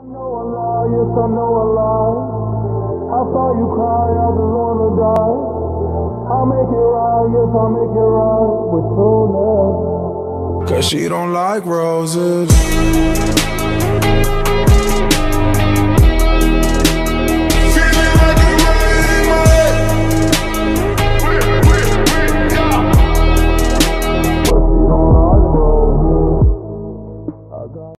know I lie, yes I know I lie. I saw you cry, I just wanna die. I'll make it right, yes I'll make it right with true love. Cause she don't like roses.